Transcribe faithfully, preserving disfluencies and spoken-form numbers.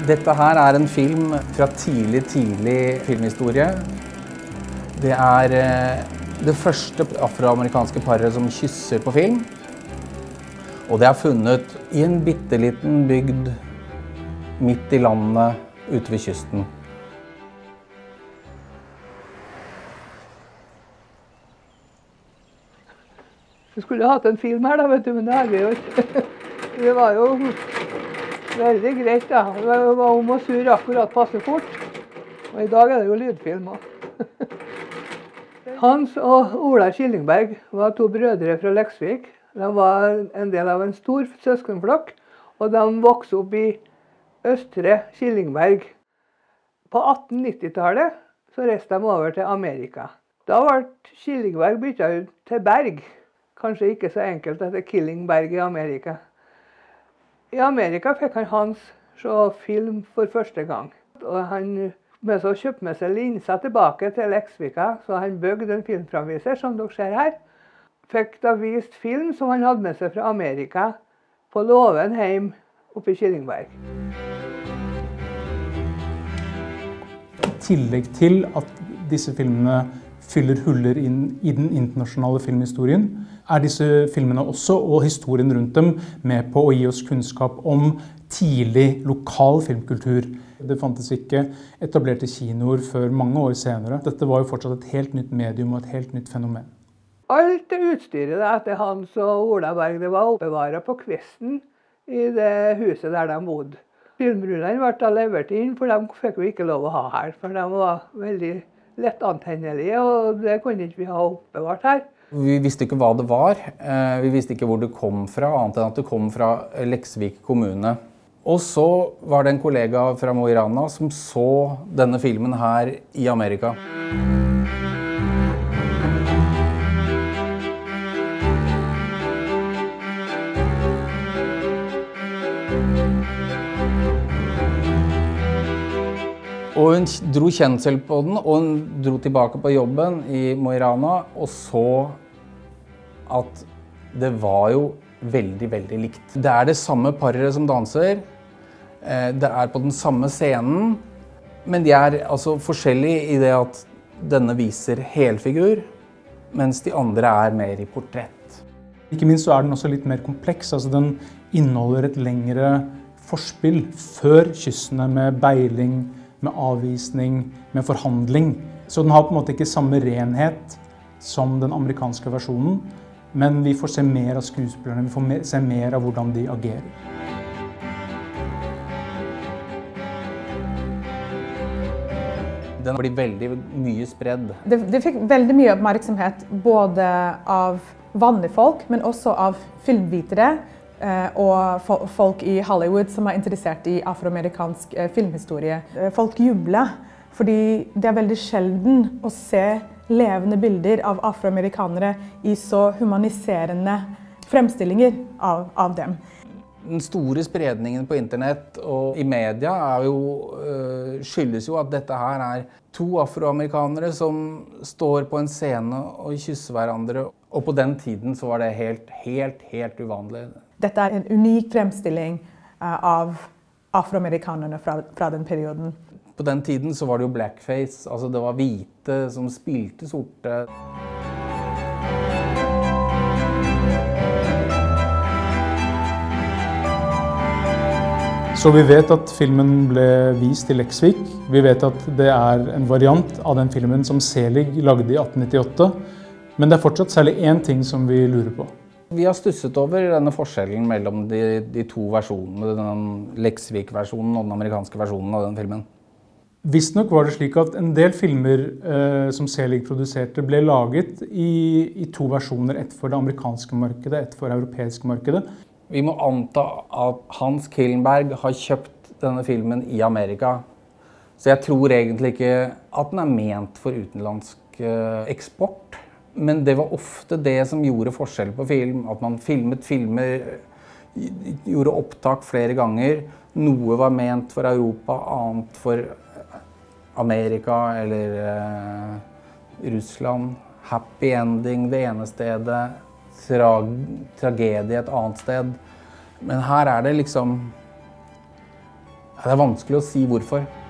Dette her er en film fra tidlig, tidlig filmhistorie. Det er det første afroamerikanske paret som kysser på film. Og det er funnet i en bitteliten bygd midt i landet ute ved kysten. Vi skulle hatt en film her da, vet du, men det har vi jo ikke. Det var jo veldig greit da. Det var om å surre akkurat passe fort. Og i dag er det jo lydfilm også. Hans og Ola Killingberg var to brødre fra Leksvik. De var en del av en stor søskenflokk, og de vokste opp i Østre Killingberg. På atten nittitallet så reiste de over til Amerika. Da ble Killingberg byttet ut til Berg. Kanskje ikke så enkelt etter Killingberg i Amerika. I Amerika fikk han Hans se film for første gang. Og han med så kjøpte med seg linser tilbake til Leksvika, så han bygde en filmframviser, som dere ser her. Fikk da vist film som han hadde med seg fra Amerika, på låven hjem oppe i Killingberg. I tillegg til at disse filmene fyller huller inn i den internasjonale filmhistorien, er disse filmene også, og historien rundt dem, med på å gi oss kunnskap om tidlig lokal filmkultur. Det fantes ikke etablerte kinoer før mange år senere. Dette var jo fortsatt et helt nytt medium og et helt nytt fenomen. Alt det utstyret etter Hans og Ola Berg, det var oppbevaret på kvesten i det huset der de bodde. Filmrullene ble da levert inn, for de fikk vi ikke lov å ha her, for de var veldig lett antennelige, og det kunne ikke vi ha oppbevart her. Vi visste ikke hva det var. Vi visste ikke hvor det kom fra, annet enn at det kom fra Leksvik kommune. Og så var det en kollega fra Mo i Rana som så denne filmen her i Amerika. Og hun dro kjensel på den, og hun dro tilbake på jobben i Mo i Rana og så at det var jo veldig, veldig likt. Det er det samme paret som danser, det er på den samme scenen, men de er altså forskjellige i det at denne viser helfigur, mens de andre er mer i portrett. Ikke minst så er den også litt mer kompleks, altså den inneholder et lengre forspill før kyssene med beiling, med avvisning, med forhandling. Så den har på en måte ikke samme renhet som den amerikanske versjonen, men vi får se mer av skuespillerne, vi får se mer av hvordan de agerer. Den blir veldig mye spredd. Det, det fikk veldig mye oppmerksomhet, både av vanlige folk, men også av filmvitere, og folk i Hollywood som er interessert i afroamerikansk filmhistorie. Folk jubler, fordi det er veldig sjelden å se levende bilder av afroamerikanere i så humaniserende fremstillinger av, av dem. Den store spredningen på internett og i media er jo, skyldes jo at dette her er to afroamerikanere som står på en scene og kysser hverandre. Og på den tiden så var det helt, helt, helt uvanlig. Dette er en unik fremstilling av afroamerikanerne fra, fra den perioden. På den tiden så var det jo blackface, altså det var hvite som spilte sorte. Så vi vet at filmen ble vist i Leksvik. Vi vet at det er en variant av den filmen som Selig lagde i atten nittiåtte. Men det er fortsatt særlig én ting som vi lurer på. Vi har stusset over denne forskjellen mellom de, de to versjonene, den Leksvik-versjonen og den amerikanske versjonen av den filmen. Visstnok var det slik at en del filmer eh, som Selig produserte ble laget i, i to versjoner, ett for det amerikanske markedet, ett for det europeiske markedet. Vi må anta at Hans Killingberg har kjøpt denne filmen i Amerika, så jeg tror egentlig ikke at den er ment for utenlandsk eh, eksport. Men det var ofte det som gjorde forskjell på film, at man filmet filmer, gjorde opptak flere ganger. Noe var ment for Europa, annet for Amerika eller eh, Russland. Happy ending det ene stedet, tra tragedie et annet sted. Men her er det liksom Det er vanskelig å si hvorfor.